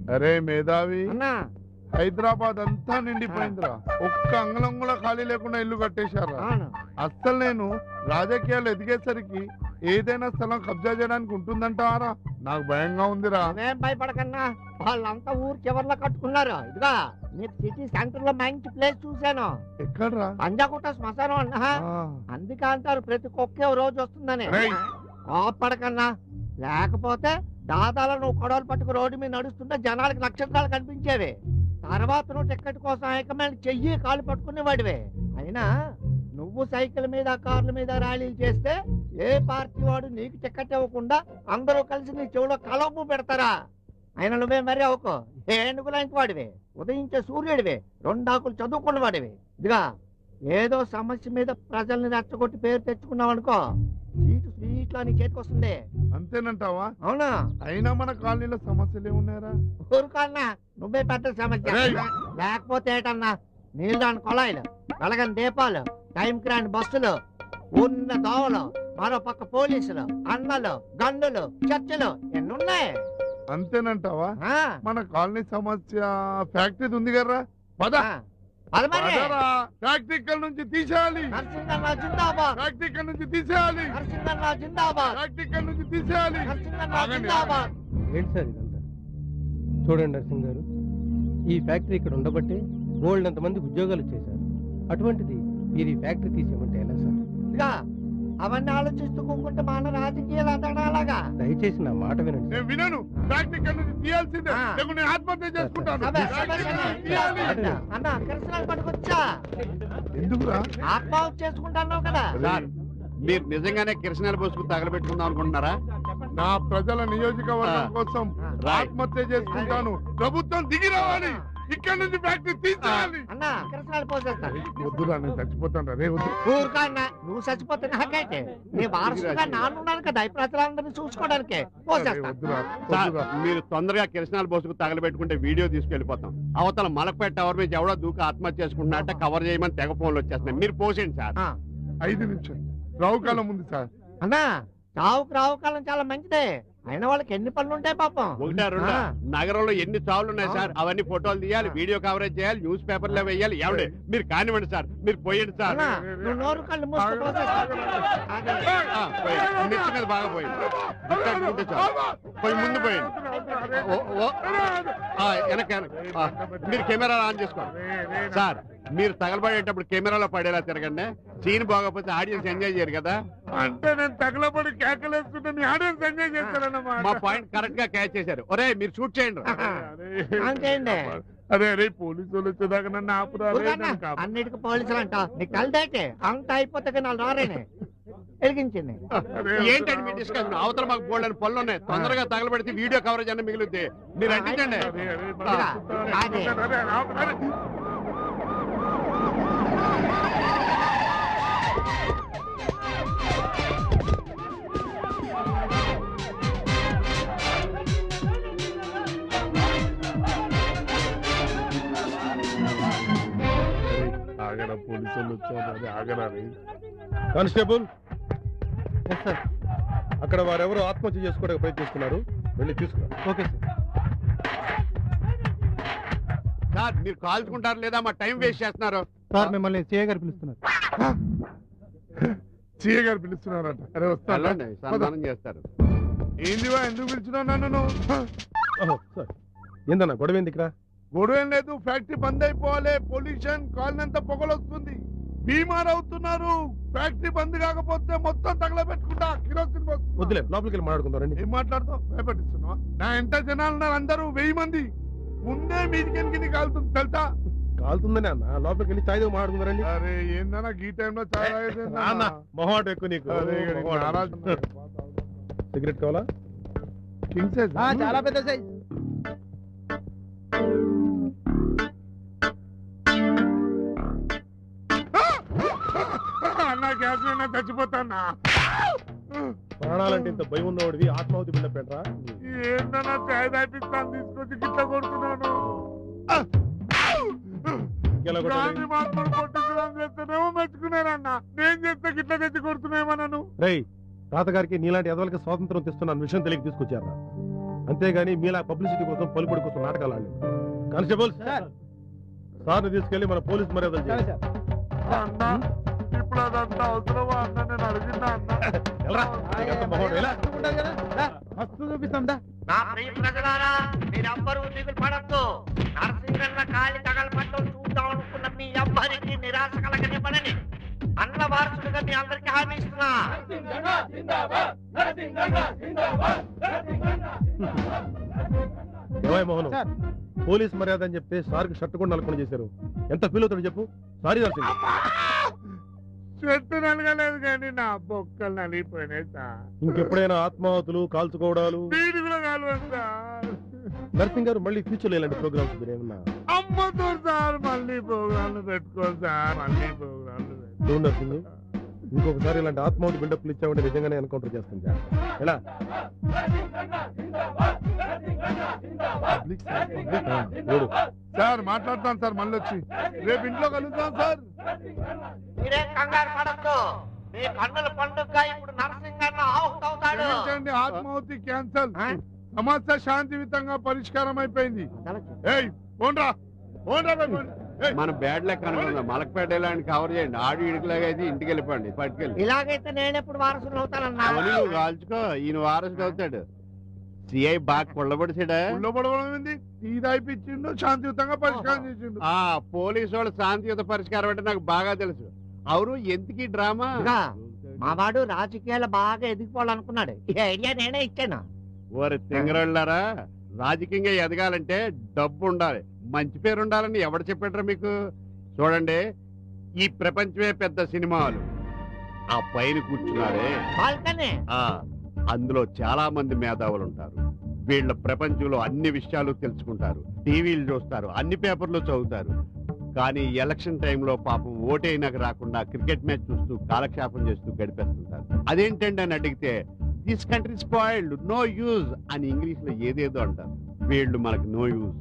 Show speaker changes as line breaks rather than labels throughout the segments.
అరే మేధావి
అన్నా
హైదరాబాద్ అంతా నిండిపోయిందిరా. ఒక్క అంగళం కూడా ఖాళీ లేకుండా ఇల్లు కట్టేశారా.
అవును.
అస్సలు నేను రాజకీయాలు ఎదిగేసరికి ఏదైనా స్థలం కబ్జా చేయడానికి ఉంటుందంటారా? నాకు భయంగా ఉందిరా.
నువ్వేం భయపడకన్నా, వాళ్ళంతా ఊరు చివర్లో కట్టుకున్నారు. ఇదిగా నీకు సిటీ సెంటర్ లో మంచి ప్లేస్ చూశాను.
ఎక్కడ్రా?
పంజాగుట్ట శ్మశానం అన్నా. అందుకే అంటారు ప్రతి కుక్కే రోజు వస్తుందని. కోపడకన్నా, లేకపోతే దాదాలో నువ్వు కొడవలు పట్టుకు రోడ్డు మీద నడుస్తుంటే జనాలకు నక్షత్రాలు కనిపించేవి. తర్వాత నువ్వు టికెట్ కోసం హైకమాండ్ చెయ్యి కాలు పట్టుకునేవాడివే. అయినా నువ్వు సైకిల్ మీద కార్ల మీద ర్యాలీలు చేస్తే ఏ పార్టీ వాడు నీకు టికెట్ ఇవ్వకుండా అందరూ కలిసి నీ చెవులో కలపు పెడతారా? అయినా నువ్వే మరీ అవుకో, ఏనుగులాంటి వాడివే, ఉదయించే సూర్యుడివే, రెండాకులు చదువుకున్న వాడివి. ఇదిగా ఏదో సమస్య మీద ప్రజల్ని రెచ్చగొట్టి పేరు తెచ్చుకున్నావు అనుకో, సీటు స్వీట్లో నీ చేతికి వస్తుంది.
అంతేనంటావా?
అవునా?
అయినా మన కాలనీలో సమస్యలు ఏమున్నాయరా?
ఊరుకన్నా, నువ్వే పెద్ద సమస్య. లేకపోతే ఏటన్నా, నీళ్ళు రాని కొళాయిలు, వెలగని దీపాలు, టైంకి రాని బస్సులు, ఉన్న దోవలు, మరో పక్క పోలీసులు, అన్నలు, గన్నులు, చర్చలు ఎన్నున్నాయి.
అంతేనంటావా? మన కాలనీ సమస్య ఫ్యాక్టరీ ఉంది కదరా. ఫ్యాక్టరీ ఇక్కడ నుంచి తీసేయాలి.
నరసింహన్న జిందాబాద్.
ఫ్యాక్టరీ ఇక్కడ నుంచి తీసేయాలి.
నరసింహన్న జిందాబాద్.
ఫ్యాక్టరీ ఇక్కడ నుంచి తీసేయాలి.
నరసింహన్న జిందాబాద్.
ఏంటి సార్ ఇదంతా? చూడండి నరసింహ్ గారు, ఈ ఫ్యాక్టరీ ఇక్కడ ఉండబట్టే గోల్డ్ అంతమందికి ఉద్యోగాలు వచ్చేసారు. అటువంటిది మీరు ఈ ఫ్యాక్టరీ తీసేయమంటే ఎలా సార్?
ఇదిగా అవన్నీ ఆలోచిస్తూ కూకుంటే మన రాజకీయాలు అదడాలాగా.
దయచేసి నా మాట వినండి.
నేను వినను. ఫ్యాక్టరీ ఇక్కడ నుంచి తీయాల్సిందే, లేకుంటే నేను ఆత్మహత్య చేసుకుంటాను.
అన్న కిరసనాలు పట్టుకొచ్చా.
ఎందుకురా?
ఆత్మహత్య చేసుకుంటాను కదా.
మీరు నిజంగానే కిరసనాలు పోసుకుని తగలబెట్టుకుందాం అనుకుంటున్నారా?
నా ప్రజల నియోజకవర్గం కోసం ఆత్మహత్య చేసుకుంటాను. ప్రభుత్వం దిగి రావాలి. ఇక్కడ నుంచి ఫ్యాక్టరీ తీసేయాలి.
అన్న కిరసనాలు పోసేస్తాను.
వద్దురా, నేను చచ్చిపోతాను. రే వద్దు.
ఊరుకా అన్న, నువ్వు చచ్చిపోతే నాకైతే నీ వారసుగా నాన్నున్నాను కదా, ఈ ప్రజలందరినీ చూసుకోవడానికి పోసేస్తాను.
మీరు తొందరగా కిరసనాలు పోసుకు తగలబెట్టుకుంటే వీడియో తీసుకెళ్లిపోతాం. అవతల మలకపేట టవర్ మీద ఎవడో దూకి ఆత్మహత్య చేసుకుంటున్నట్ట కవర్ చేయమని తెగ ఫోన్లు వచ్చేస్తున్నాయి. మీరు పోసేయండి సార్.
5 నిమిషాలు రావుకాలం ఉంది సార్.
అన్నా రావుకాలం చాలా మంచిదే. అయిన వాళ్ళకి ఎన్ని పనులు ఉంటాయి పాపం.
1 2 నగరంలో ఎన్ని చావులు ఉన్నాయి సార్. అవన్నీ ఫోటోలు తీయాలి, వీడియో కవరేజ్ చేయాలి, న్యూస్ పేపర్లో వేయాలి. ఎవడే మీరు కానివ్వండి సార్, మీరు పోయండి సార్.
నోరు కళ్ళు మూసుకుపోతే
నెత్తి మీద బాగా పోయింది. పోయి ముందు పోయింది. మీరు కెమెరా ఆన్ చేసుకోండి సార్. మీరు తగలబడేటప్పుడు కెమెరాలో పడేలా తిరగండి. సీన్ బాగోకపోతే ఆడియన్స్ ఎంజాయ్ చేయరు కదా.
అంటే నేను తగలబడి కేకలేస్తుంటే మీ ఆడియన్స్ ఎంజాయ్ చేస్తారన్నమాట.
మా పాయింట్ కరెక్ట్ గా క్యాచ్ చేశారు. ఒరే మీరు షూట్ చేయండి.
అరే అరే పోలీసులు వచ్చేదాకా నన్ను ఆపురా.
అన్నిటికీ పోలీసులు అంట. నీకు కలిదేటే అంత అయిపోతే నాలుగు రారేనే వెలిగించింది.
ఏంటండి మీ డిస్కషన్? అవతల మాకు బోల్డ్ అని పనులు ఉన్నాయి. తొందరగా తగలబెడితే వీడియో కవరేజ్ అన్న మిగులుద్ది. మీరు అంటించండి.
ఆగరా, పోలీసులు వచ్చారు. ఆగరా.
కానిస్టేబుల్, అక్కడ వారెవరో ఆత్మహత్య చేసుకోవడానికి ప్రయత్నిస్తున్నారు, వెళ్ళి తీసుకురా. Okay
sir. మీరు కాల్చుకుంటారు లేదా మా టైం వేస్ట్ చేస్తున్నారు
సార్. మిమ్మల్ని సిఐ గారు పిలుస్తున్నారు.
సిఐ గారు పిలుస్తున్నారట. అరే వస్తాను,
సన్మానం చేస్తారు.
ఏందివా, ఎందుకు పిలిచినావు నన్ను?
సార్ ఏందన్నా గొడవ ఏంది ఇక్కడ?
గొడవ ఏం లేదు. ఫ్యాక్టరీ బంద్ అయిపోవాలి. పొల్యూషన్, కాలనంతా పొగలొస్తుంది, బీమార్ అవుతున్నారు. ఫ్యాక్టరీ బంద్ కాకపోతే మొత్తం తగలబెట్టుకుంటా. కిరోసిన్
వద్దులే, లోపలికి వెళ్ళి మాట్లాడుకుందాం.
ఏం మాట్లాడుతావు? భయపడిస్తున్నావా? నా ఎంత జనాలు ఉన్నారు, అందరూ 1000 మంది. ముందే మీదికి కాలుతుంది తెలుసా?
కాలుతుందని అన్న, లోపలికి వెళ్ళి చాయ్ మాట్లాడుకుందారండి.
అరే ఏందన్నా ఈ టైంలో చాయ్?
మొహాట ఎక్కువ నీకు. సిగరెట్ కావాలా?
King size?
చాలా పెద్ద సైజ్.
అన్నా గ్యాస్ చచ్చిపోతాన్నా.
ప్రాణాలంటే ఇంత భయం ఉన్నవాడివి ఆత్మాహుతి బిడ్డపెట్రా?
ఏందన్నా చాయ్ తాపిస్తాను తీసుకొచ్చి గిట్ట కొడుతున్నాను. చేస్తేనేమో మెచ్చుకున్నారన్నా, నేను చేస్తే గిట్ల తెచ్చి కొడుతున్నామో నన్ను.
రై, తాతగారికి నీలాంటి ఎదవలకి స్వాతంత్రం తెస్తున్న విషయం తెలియక తీసుకొచ్చారా?
అంతేగాని మీలా పబ్లిసిటీ కోసం పలుకుడు కోసం నాటకాలు ఆడలేదు. కానిస్టేబుల్ సార్ని తీసుకెళ్లి మన పోలీస్ మర్యాదలు చేయాలి.
అన్నా ఇప్పుడు అదంతా అవసరమా అన్న? నేను అడిగిందా అన్న?
మస్తు చూపిస్తాం దా.
నా ప్రియ ప్రజలారా, మీరెవ్వరూ దిగులు పడద్దు. నరసింహన్న కాలి తగలపట్టం చూద్దాం అనుకున్న మీ ఎవ్వరికి నిరాశ కలగనివ్వనని అన్న వారసుడిగా మీ అందరికీ హామీ ఇస్తున్నా.
ఏమయ్య మోహన్, పోలీస్ మర్యాద అని చెప్తే సార్కి షర్ట్ కూడా నలుకొని చేశారు. ఎంత ఫీల్ అవుతాడు చెప్పు. సారీ నరసింహ.
చెట్టు నలగలేదు కానీ నా బొక్కలు నలిగిపోయినాయి సార్.
ఇంకెప్పుడైనా ఆత్మాహతులు కాల్చుకోవడాలు
వీడి కూడా కాలువదు సార్.
నర్సింగ్ గారు మళ్ళీ ఫ్యూచర్ ఇలాంటి ప్రోగ్రామ్స్ ఏమన్నా
అమ్మతో సార్ మళ్ళీ ప్రోగ్రాంలు పెట్టుకోండి సార్. మళ్ళీ ప్రోగ్రాంలు
చూడు నర్సింగ్, ఇంకొకసారి ఇలాంటి ఆత్మాహుతి బిల్డప్లు ఇచ్చామంటే నిజంగానే ఎన్కౌంటర్ చేస్తాం. ఎలా
సార్ మాట్లాడతాను సార్. మళ్ళీ వచ్చి రేపు ఇంట్లో కలుద్దాం సార్.
మీరేం కంగారు పడద్దు. మీ కన్నుల పండుగ ఇప్పుడు నరసింహన్న ఆహుతవుతాడు.
క్షమించండి, ఆత్మాహుతి క్యాన్సల్. సమస్య శాంతియుతంగా పరిష్కారం అయిపోయింది. ఏయ్ పోండ్రా పోండ్రా బై పోండి.
మన బ్యాడ్ లెక్క అనుకుందాం. మలకపేట ఇలాంటి కవర్ చేయండి. ఆడు ఇడికిలాగా అయితే ఇంటికి వెళ్ళిపోండి. పట్టుకెళ్ళి
ఇలాగైతే నేనెప్పుడు వారసులు అవుతానన్నా?
అవన్నీ నువ్వు కాల్చుకో. ఈయన వారసుడు అవుతాడు. సిఐ బాగా కొల్లబడిసాడా?
ఉళ్ళబడబడింది, ఇది అయిపించిండు, శాంతియుతంగా పరిష్కారం చేసిండు.
ఆ పోలీసు వాళ్ళు శాంతియుత పరిష్కారం అంటే నాకు బాగా తెలుసు. అవును, ఎందుకు డ్రామా?
మా వాడు రాజకీయాలు బాగా ఎదిగిపోవాలనుకున్నాడు. ఈ ఐడియా నేనే ఇచ్చాను.
ఓరి తింగరళ్ళారా, రాజకీయంగా ఎదగాలంటే డబ్బు ఉండాలి, మంచి పేరు ఉండాలని ఎవడు చెప్పాడ్రా మీకు? చూడండి, ఈ ప్రపంచమే పెద్ద సినిమాలు. ఆ పైన కూర్చున్నారే
బాల్కనీ,
అందులో చాలా మంది మేధావులు ఉంటారు. వీళ్ళ ప్రపంచంలో అన్ని విషయాలు తెలుసుకుంటారు, టీవీలు చూస్తారు, అన్ని పేపర్లు చదువుతారు. కానీ ఎలక్షన్ టైంలో పాపం ఓటైనాక రాకుండా క్రికెట్ మ్యాచ్ చూస్తూ కాలక్షేపం చేస్తూ గడిపేస్తుంటారు. అదేంటండి అని అడిగితే this country spoiled, no use అని ఇంగ్లీష్ లో ఏదేదో అంటారు. వీళ్ళు మనకు నో యూజ్.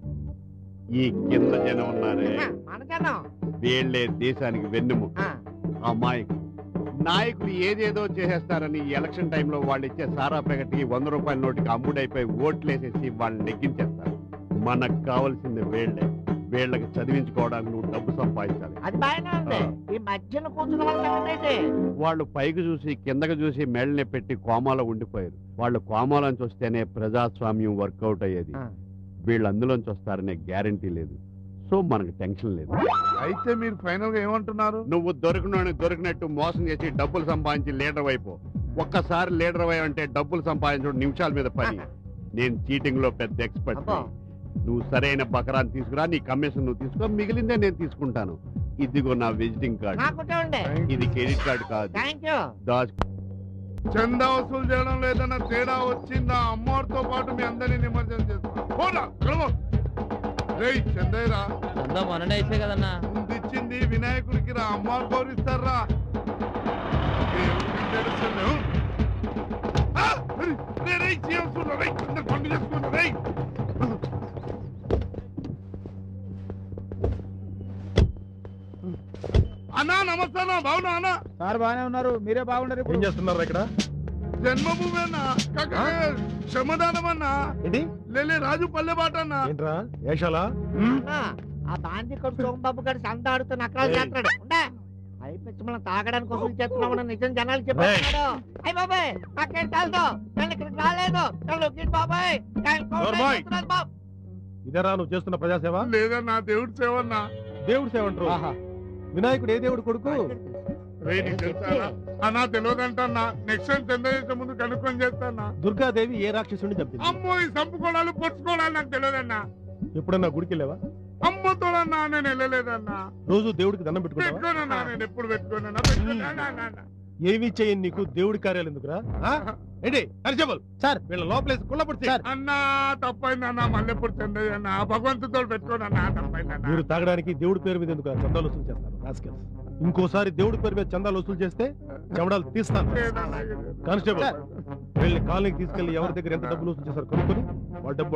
ఈ కింద జనం ఉన్నారే,
మన జనం.
వీళ్ళే దేశానికి వెన్నెముక. అమాయకులు నాయకులు ఏదేదో చేసేస్తారని ఎలక్షన్ టైంలో వాళ్ళు ఇచ్చే సారా ప్యాకెట్కి 100 రూపాయల నోటికి అమ్ముడైపోయి ఓట్లేసేసి వాళ్ళని నెగ్గించేస్తారు. మనకు కావాల్సింది వీళ్ళే. వీళ్ళకి చదివించుకోవడానికి నువ్వు డబ్బు సంపాదించాలి.
అది బాగానే ఉంది. ఈ మధ్యన కూర్చున్న వాళ్ళ
వాళ్ళు పైకి చూసి కిందకి చూసి మెళ్ళని పెట్టి కోమాలో ఉండిపోయారు. వాళ్ళు కోమాలోంచి వస్తేనే ప్రజాస్వామ్యం వర్కౌట్ అయ్యేది. వీళ్ళు అందులోంచి వస్తారనే గ్యారంటీ లేదు. సో మనకు టెన్షన్ లేదు.
అయితే మీరు ఫైనల్ గా ఏమంటున్నారు?
నువ్వు దొరికినట్టు మోసం చేసి డబ్బులు సంపాదించి లీడర్ అయిపో. ఒక్కసారి లీడర్ అయ్యంటే డబ్బులు సంపాదించడం నిమిషాల మీద పని. నేను చీటింగ్ లో పెద్ద ఎక్స్పర్ట్. నువ్వు సరైన బకరాన్ని తీసుకురా, నీ కమిషన్ నువ్వు తీసుకో, మిగిలిందే నేను తీసుకుంటాను. ఇదిగో నా విజిటింగ్ కార్డు. ఇది క్రెడిట్ కార్డు కాదు.
చందా వసూలు చేయడం లేదన్న తేడా వచ్చిందా? అమ్మవారితో పాటు మీ అందరినీ నిమజ్జనం చేస్తా. చందయ్యరా,
చందా మొన్ననే ఇచ్చే కదన్నా.
ముందిచ్చింది వినాయకుడికి రా, అమ్మవారు గౌరవిస్తారా? పండు చేసుకున్నా. అన్నా నమస్తే అన్న, బాగున్నా అన్న?
సార్ బాగానే ఉన్నారు, మీరే బాగున్నారు.
ఏం చేస్తున్నారు ఇక్కడ?
జన్మభూమి అన్నా, శ్రమదానం అన్నా, లేలే రాజు పల్లె బాట అన్నా.
ఏంట్రా ఏషాలా?
ఆ బాంతి కొడు సోమబాబు గారు సంత ఆడుతూ నకరాలు చేస్తున్నాడు. అయిపోయి మనం తాగడానికి వసూలు చేస్తున్నామని నిజం జనాలు చెప్పాడు. అయ్యి బాబాయ్ నాకేం చాలదు, నేను ఇక్కడికి రాలేదు. బాబాయ్
ఇదేరా నువ్వు చేస్తున్న ప్రజాసేవ?
లేదన్నా, దేవుడి సేవ అన్నా.
దేవుడి సేవ అంటారు? వినాయకుడు ఏ దేవుడు కొడుకు?
అన్నా తెలియదంటన్నా. నెక్స్ట్ టైం చందా చేసే ముందు కనుక్కొని చేస్తానా.
దుర్గాదేవి ఏ రాక్షసుని చంపింది?
అమ్మో, ఈ సంపుకోవడాలు పొడుచుకోవడాలు నాకు తెలియదన్నా.
ఎప్పుడన్నా గుడికి వెళ్ళావా?
అమ్మతోడన్నా నేను వెళ్ళలేదన్నా.
రోజు దేవుడికి దండం పెట్టుకున్నావా?
పెట్టుకోనన్నా, నేను ఎప్పుడు పెట్టుకోనన్నా.
ఏమి చేయని నీకు దేవుడి కార్యాలు ఎందుకురా? ఏంటి కానిస్టేబుల్ సార్, వీళ్ళ లోపలేసి కుళ్ళపడితే
అన్నా తప్పైందన్నా. మళ్ళీ ఎప్పుడు చందయ్య అన్నా, భగవంతుతో పెట్టుకోనన్నా. తప్పైందన్నా.
మీరు తాగడానికి దేవుడి పేరు మీద ఎందుకు చందాలు వసూలు చేస్తారు? రాస్కెల్స్. ఇంకోసారి దేవుడి పేరు మీద చందాలు వసూలు చేస్తే చెమడాలు తీస్తాను. కానిస్టేబుల్, వీళ్ళని కాలనీకి తీసుకెళ్లి ఎవరి దగ్గర ఎంత డబ్బులు వసూలు చేస్తారు కనుక్కొని వాళ్ళ డబ్బు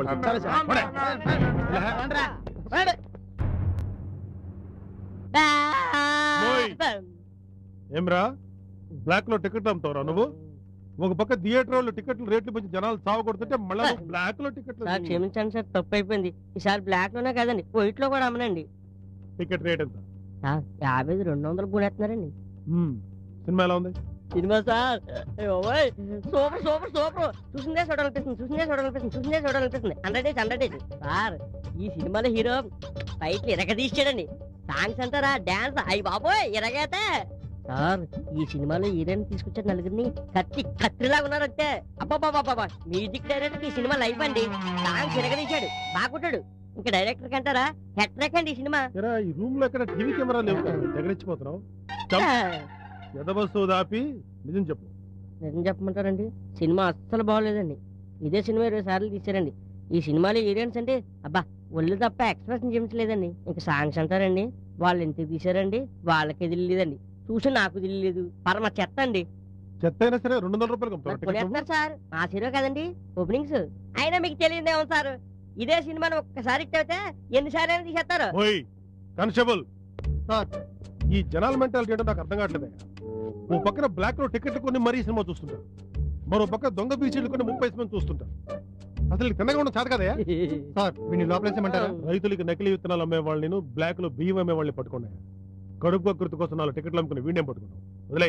ఏమ్రా బ్లాక్ లో టికెట్ అమ్ముతావురా నువ్వు? ఒక పక్క థియేటర్ వాళ్ళు టికెట్లు రేట్లు పెంచి జనాలు సాగు కొడుతుంటే మళ్ళీ బ్లాక్ లో టికెట్లు
సార్ క్షమించండి సార్, తప్పు అయిపోయింది. ఈసారి బ్లాక్ లోనే కాదండి, వైట్ లో కూడా అమ్మనండి.
టికెట్ రేట్ ఎంత?
50 200 పూనేస్తున్నారండి.
సినిమా ఎలా ఉంది?
Cinema sir super super super, చూసిందే చూడాలనిపిస్తుంది 100 డేస్ సార్. ఈ సినిమాలో హీరో ఫైట్లు ఇరగదీశాడండి. సాంగ్స్ అంటారా, డాన్స్ అయ్యి బాబోయ్ ఇరగైతే సార్. ఈ సినిమాలో హీరోయిన్ తీసుకొచ్చారు, నలుగురిని కత్తిలాగా ఉన్నారంటే. అబ్బాబాబా మ్యూజిక్ డైరెక్టర్ ఈ సినిమా లైఫ్ అండి. సాంగ్స్ ఇరగదీశాడు, బాగుంటాడు. ఇంకా డైరెక్టర్ కంటారా హెట్రిక్ అండి ఈ సినిమా.
ఈ రూమ్ లో ఎక్కడ టీవీ కెమెరా లేవు, దగ్గరించిపోతున్నావు. ఎదబస్సు దాపి నిజం చెప్పు.
నిజం చెప్పమంటారండి, సినిమా అస్సలు బాగోలేదండి. ఇదే సినిమా 20 సార్లు తీశారండి. ఈ సినిమాలో హీరోయిన్స్ అంటే అబ్బా ఒళ్ళు తప్ప ఎక్స్ప్రెషన్ చూపించలేదండి. ఇంకా సాంగ్స్ అంటారండి, వాళ్ళు ఎందుకు తీశారండి, వాళ్ళకే తెలియలేదండి. చూసి నాకు తెలియలేదు, పరమ చెత్త అండి.
చెత్త అయినా సరే 200 రూపాయలు
కొనేస్తున్నారు సార్, మా హీరో కదండి ఓపెనింగ్స్. అయినా మీకు తెలియదేమో సార్, ఇదే సినిమాను ఒక్కసారి ఇట్టయితే ఎన్నిసార్లు అయినా తీసేస్తారు.
కానిస్టేబుల్ ఈ జనాల మెంటాలిటీ ఏంటో నాకు అర్థం కావట్లేదు. ఓ పక్కన బ్లాక్ లో టికెట్లు కొని మరీ సినిమా చూస్తుంటారు, మరో పక్క దొంగ బీచీలు కొని 30 మంది చూస్తుంటారు. అసలు తిన్నగా ఉండడం చాలు కదా సార్. వీడిని లోపలేసేమంటారా? రైతులకి నకిలీ విత్తనాలు అమ్మే వాళ్ళని, బ్లాక్ లో బియ్యం అమ్మే వాళ్ళని పట్టుకున్నాయి. కడుపు కృతి కోసం 4 టికెట్లు అమ్ముకుని వీడిని పట్టుకున్నాం. వదిలే.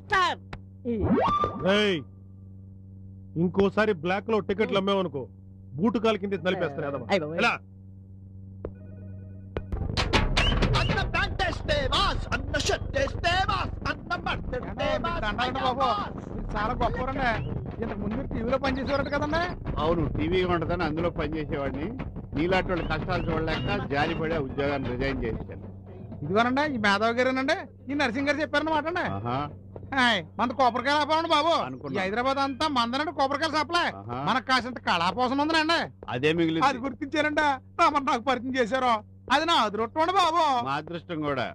ఇంకోసారి బ్లాక్ లో టికెట్లు అమ్మేవనుకో బూటు కాలు కింద నలిపేస్తాను.
చాలా గొప్పవారండి. ఇంతకు ముందు టీవీలో పనిచేసేవారు కదండి.
అవును, టీవీ ఉంటదని అందులో పనిచేసేవాడిని. నీలాంటి వాళ్ళ కష్టాలు చూడలేక జాలిపడే ఉద్యోగాన్ని రిజైన్ చేశాను.
ఇదిగోనండి ఈ మేధావి గారేనండి, ఈ నరసింగ్ గారు చెప్పారన్నమాట అండి. మన కొబ్బరికాయలు ఆపాలండి బాబు. ఈ హైదరాబాద్ అంతా మందనండి కొబ్బరికాయలు సప్లై. మనకు కాసింత కళాపోసం ఉందండి,
అదే మిగిలి
అది గుర్తించారండి. నాకు పరిచయం చేశారు, అది నా అదృష్టం బాబు.
మా అదృష్టం కూడా.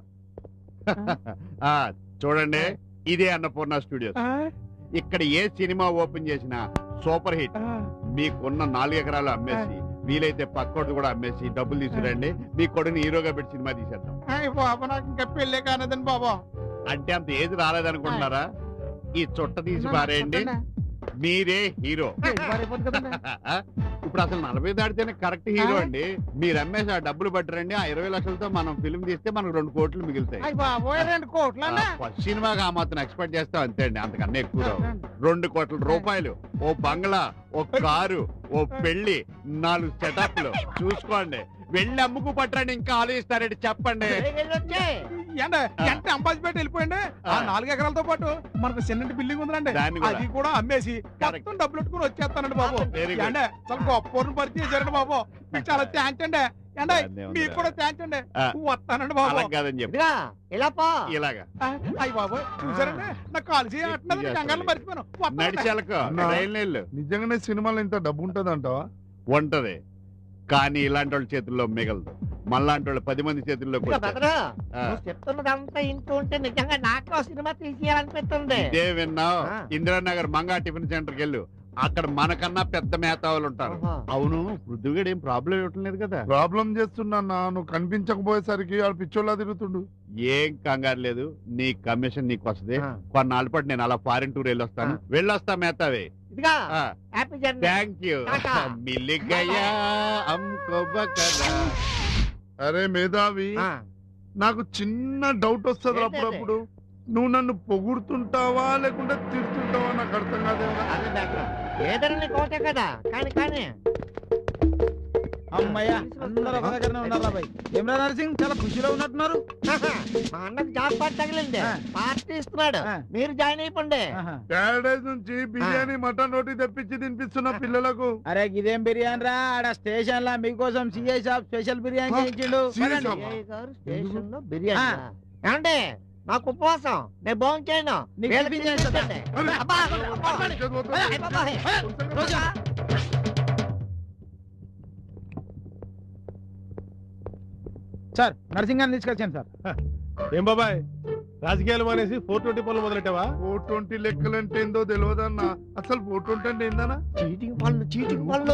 చూడండి, ఇదే అన్నపూర్ణ స్టూడియోస్. ఇక్కడ ఏ సినిమా ఓపెన్ చేసినా సూపర్ హిట్. మీకున్న 4 ఎకరాలు అమ్మేసి, వీలైతే పక్కోడు కూడా అమ్మేసి డబ్బులు తీసుకురండి. మీ కొడుకుని హీరోగా పెట్టి సినిమా తీసేద్దాం.
బాబు నాకు ఇంకా పెళ్ళే కానదండి బాబు.
అంటే అంత ఏది రాలేదనుకుంటున్నారా? ఈ చుట్ట తీసి పారేయండి, మీరే హీరో. ఇప్పుడు అసలు 40 దాటితేనే కరెక్ట్ హీరో అండి. మీరు అమ్మేసి ఆ డబ్బులు పట్టరండి, ఆ 20 లక్షలతో మనం ఫిల్మ్ తీస్తే మనకు 2 కోట్లు మిగులుతాయి.
2 కోట్లు
ఫస్ట్ సినిమాగా ఆ మాత్రం ఎక్స్పెక్ట్ చేస్తాం, అంతే అండి. అంతకన్నా ఎక్కువ 2 కోట్ల రూపాయలు, ఓ బంగ్లా, ఓ కారు, ఓ పెళ్లి, 4 సెటప్లు చూసుకోండి. వెళ్ళి అమ్ముకు పట్టండి, ఇంకా ఆలోచిస్తారండి. చెప్పండి.
ఎంత అంబాజీపేట వెళ్ళిపోయింది. ఆ 4 ఎకరాలతో పాటు మనకు చిన్న బిల్డింగ్ ఉందండి, అది కూడా అమ్మేసి మొత్తం డబ్బులు పెట్టుకుని వచ్చేస్తానండి బాబు. అంటే చాలా గొప్ప పరిచయం చేశారండి బాబు. మీకు చాలా థ్యాంక్స్ అండి. మీకు కూడా థ్యాంక్స్ అండి. వస్తానండి బాబు.
ఇలాగా
అయ్యి బాబు చూసారండి, నాకు కాల్ చేయాలంటున్నది కంగారు మర్చిపోయాను.
నిజంగానే సినిమాలో ఇంత డబ్బు ఉంటది అంటావా?
ఉంటది, కానీ ఇలాంటి వాళ్ళ చేతుల్లో మిగలదు. మళ్ళాంటి వాళ్ళు 10 మంది చేతుల్లో
చెప్తున్నదంతా ఇంటూ ఉంటే నిజంగా నాకు సినిమా తీసేయాలనిపిస్తుంది.
ఇదే విన్నావు? ఇందిరానగర్ మంగా టిఫిన్ సెంటర్కి వెళ్ళు, అక్కడ మనకన్నా పెద్ద మేతావులు ఉంటారు. అవును, పృథ్వీగడ్ ఏం ప్రాబ్లం ఇవ్వటం లేదు కదా?
ప్రాబ్లం చేస్తున్నా, నువ్వు కనిపించకపోయేసరికి వాడు పిచ్చోళ్ళ తిరుగుతుండు.
ఏం కంగారు లేదు, నీ కమిషన్ నీకు వస్తుంది. కొన్నాళ్ళ పాటు నేను అలా ఫారిన్ టూర్ వెళ్ళొస్తాను. వెళ్ళొస్తా మేతావే. Thank you.
అరే మేధావి, నాకు చిన్న డౌట్ వస్తుంది అప్పుడప్పుడు. నువ్వు నన్ను పొగుడుతుంటావా లేకుంటే తిడుతుంటావా నాకు అర్థం కాదేమో.
ఏదైనా కోటే కదా, కానీ
అమ్మయ్య అందరూ ఒక దగ్గరనే ఉన్నారా బాయ్? ఏమరా నరసింగ్, చాలా ఖుషిలో ఉన్నట్టున్నారు.
మా అన్నకు జాబ్ పార్టీ తగిలింది, పార్టీ ఇస్తున్నాడు, మీరు జాయిన్ అయిపోండి.
ప్యారడైజ్ నుంచి బిర్యానీ మటన్ రోటీ తెప్పించి తినిపిస్తున్న పిల్లలకు.
అరే ఇదేం బిర్యానీ రా, ఆడ స్టేషన్ లా మీకోసం సిఐ సాబ్ స్పెషల్ బిర్యానీ చేయించిండు.
స్టేషన్ లో బిర్యానీ ఏమండి? నాకు ఉపవాసం, నేను భోజనం చేయను.
సార్ నర్సింగ్ గారిని తీసుకొచ్చాను సార్.
ఏం బాబాయ్, రాజకీయాలు మానేసి 420 పనులు మొదలెట్టావా? 420 లెక్కలంటే ఏందో తెలియదన్నా. అసలు 420 అంటే ఏందన్నా?
చీటింగ్ పనులు.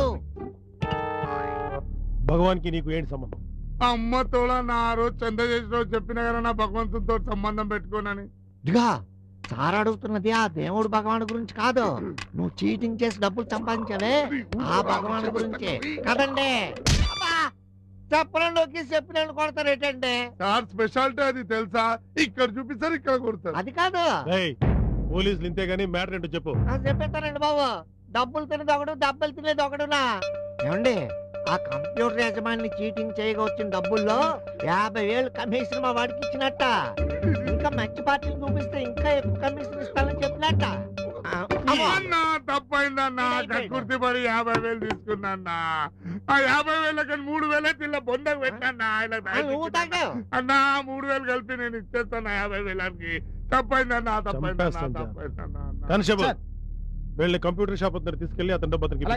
భగవాన్కి నీకు ఏంటి సంబంధం?
అమ్మతోడా నా రోజు చంద్ర చేసిన చెప్పిన కదా నా భగవంతుడితో సంబంధం పెట్టుకోనని.
సార్ అడుగుతున్నది ఆ దేవుడు భగవాన్ గురించి కాదు, నువ్వు చీటింగ్ చేసి డబ్బులు సంపాదించావే ఆ భగవాన్ గురించి కదండి. చెప్పడంలోకి చెప్పినట్టు కొడతారేటండి?
సార్ స్పెషాలిటీ అది తెలుసా? ఇక్కడ చూపిస్తారు, ఇక్కడ కొడతారు.
అది కాదు.
పోలీసులు ఇంతే గానీ మ్యాటర్ ఏంటో చెప్పు.
చెప్పేస్తానండి బాబు. డబ్బులు తినేది ఒకడు, దెబ్బలు తినేది ఒకడునా. ఏమండి, ఆ కంప్యూటర్ యజమాని చీటింగ్ చేయగా వచ్చిన డబ్బుల్లో 50,000 కమిషన్ మా వాడికి ఇచ్చినట్ట. ఇంకా మంచి పార్టీలు చూపిస్తే ఇంకా ఎక్కువ కమిషన్ ఇస్తానని చెప్పినట్ట.
తప్పైందన్నా, కక్కుర్తి పడి 50,000 తీసుకున్నా. ఆ 50,000 3,000 తిల్ల బొందకు పెట్టన్నా. అన్నా 3,000 కలిపి నేను ఇచ్చేస్తాను 50,000కి. తప్పైందన్నా, తప్పైందన్నా.
కానిస్టేబుల్, వెళ్ళి కంప్యూటర్ షాప్ దగ్గర తీసుకెళ్లి అతని డబ్బు అతనికి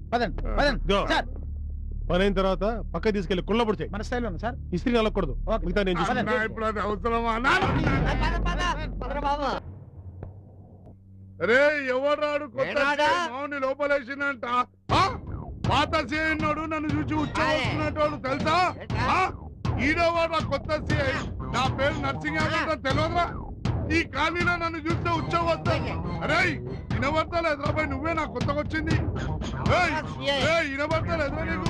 పని అయిన తర్వాత పక్క తీసుకెళ్లి కుళ్ళబడి చేయి.
మన స్టైల్ సార్,
ఇస్త్రీ నలకూడదు. మిగతా నేను చూస్తాను.
ఇప్పుడు అది అవసరమా? రే ఎవరు రాడు? కొత్త లోపలేసినంట. పాత సీఐ నన్ను చూసి ఉచ్చుకున్నట్టు తెలుసా? ఈడోవాడు కొత్త సీఐ. నా పేరు నర్సింగ్ యాదవ్, తెలియదురా? ఈ కాలనీలో నన్ను చూస్తే ఉత్సవం వస్తాను. అరే వినబడతలేదు రాబాయ్, నువ్వే నా కొత్తగా వచ్చింది. వినబడతలేదురా నీకు?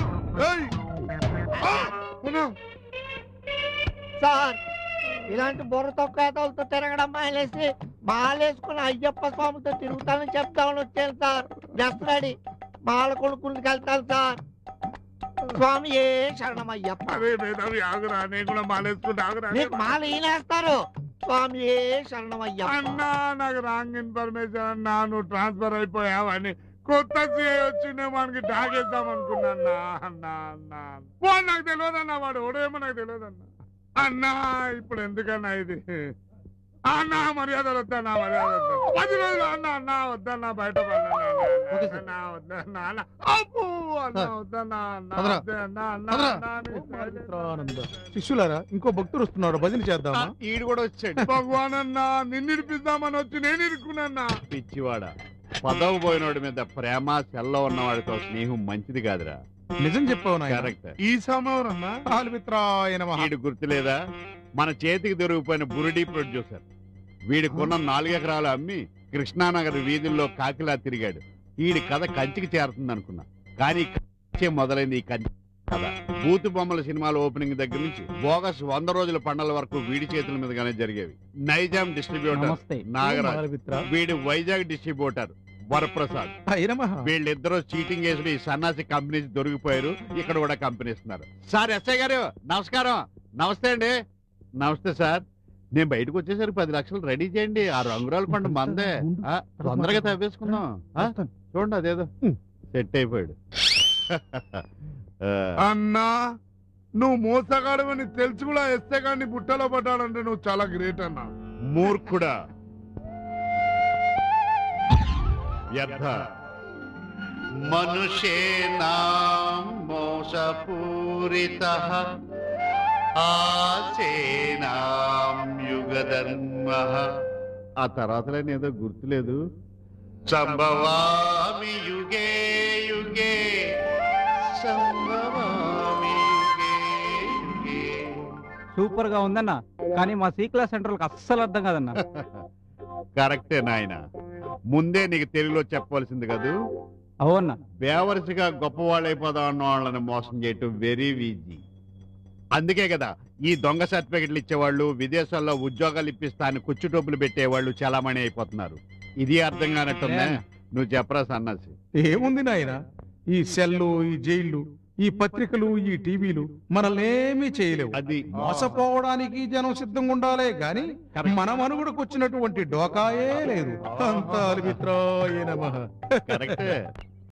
సార్, ఇలాంటి బుర్ర తొక్కతో తిరగడం మానేసి మాలేసుకుని అయ్యప్ప స్వామితో తిరుగుతానని చెప్తామని వచ్చాను సార్. జస్ట్రెడీ మాల కొనుక్కుందుకు వెళ్తాను సార్. స్వామి ఏ శరణం అయ్యప్ప.
ఆగురా, నేను కూడా మాలేసుకుంటే ఆగురా.
మాల ఈనేస్తారు. స్వామి ఏ శరణం అయ్యప్ప.
అన్నా నాకు రాంగ్ ఇన్ఫర్మేషన్ అన్నా. నువ్వు ట్రాన్స్ఫర్ అయిపోయావని కొత్త సీఐ వచ్చిండే మనకి డాగేద్దాం అనుకున్నా. అన్నా అన్నా వాడు నాకు తెలియదన్నా, వాడు ఓడేమో నాకు తెలియదన్నా. అన్నా ఇప్పుడు ఎందుకన్నా ఇది? అన్నా మర్యాదలు వద్దన్నా, మర్యాద వద్దా. 10 రోజులు అన్నా. అన్నా వద్దన్నా, బయట వద్దన్నా.
శిష్యులారా, ఇంకో భక్తుడు వస్తున్నాడు, భజన చేద్దామా?
ఈడు కూడా వచ్చాడు.
భగవాన్ అన్నా, నిన్ను ఇడిపిద్దామని వచ్చి నేను ఇరుక్కున్నా.
పిచ్చివాడ, పదవి పోయినోడి మీద ప్రేమ, సెల్లో ఉన్నవాడితో స్నేహం మంచిది కాదురా.
నిజం చెప్పావు.
కరెక్ట్.
ఈ సమయం
వీడు గుర్తులేదా? మన చేతికి దొరికిపోయిన బురుడీ ప్రొడ్యూసర్. వీడి కొన్న 4 ఎకరాలు అమ్మి కృష్ణానగర్ వీధుల్లో కాకిలా తిరిగాడు. వీడి కథ కంచికి చేరుతుంది అనుకున్నా, కానీ మొదలైంది ఈ కంచి కథ. బూతు బొమ్మల సినిమాల ఓపెనింగ్ దగ్గర నుంచి బోగస్ 100 రోజుల పండల వరకు వీడి చేతుల మీదగానే జరిగేవి. నైజాం డిస్ట్రిబ్యూటర్ నాగరాజ్, వీడి వైజాగ్ డిస్ట్రిబ్యూటర్ వరప్రసాద్. వీళ్ళిద్దరూ చీటింగ్ చేసి ఈ సన్నాసి కంపెనీస్ దొరికిపోయారు. ఇక్కడ కూడా కంపెనీ ఇస్తున్నారు. సార్ ఎస్ఐ గారు నమస్కారం. నమస్తే అండి. నమస్తే సార్. నేను బయటకు వచ్చేసరికి 10 లక్షలు రెడీ చేయండి. ఆ రంగురాల కొండ మందే, తొందరగా తవ్వేసుకుందాం. చూడండి, అదేదో సెట్ అయిపోయాడు.
అన్నా నువ్వు మోసగాడవని తెలుసు కూడా ఎస్తే కానీ బుట్టలో పడ్డాడంటే నువ్వు చాలా గ్రేట్ అన్నా.
మూర్ఖుడా, వ్యర్థ మనుషేనాం మోసపూరితః ఆసేనాం యుగధర్మః. ఆ తర్వాతలేని ఏదో గుర్తులేదు. సంభవామి యుగే యుగే, సంభవామి యుగే యుగే.
సూపర్ గా ఉందన్న, కానీ మా సి క్లాస్ సెంట్రల్ అస్సలు అర్థం కాదన్న.
కరెక్టే నాయన, ముందే నీకు తెలుగులో చెప్పవలసింది కదూ.
అవునా?
బేవరసిగా గొప్పవాళ్ళు అయిపోదాం అన్న వాళ్ళని మోసం చేయటం వెరీ ఈజీ. అందుకే కదా ఈ దొంగ సర్టిఫికెట్లు ఇచ్చేవాళ్ళు, విదేశాల్లో ఉద్యోగాలు ఇప్పిస్తాను కుచ్చు డబ్బులు పెట్టేవాళ్ళు చాలామణి అయిపోతున్నారు. ఇది అర్థం కానట్టుందా? నువ్వు చెప్పరా సన్నాసి.
ఏముంది నాయన, ఈ సెల్లు, ఈ జైళ్ళు, ఈ పత్రికలు, ఈ టీవీలు మనల్ని ఏమీ చేయలేవు.
అది
మోసపోవడానికి జనం సిద్ధంగా ఉండాలే గాని మన మనుగడకు వచ్చినటువంటి డోకాయే లేదు. అంతా అల్విత్రాయ నమః.
కరెక్టే.